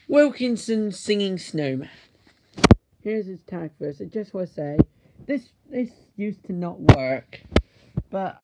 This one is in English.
Wilkinson singing Snowman. Here's his tag first. I just want to say, this used to not work, but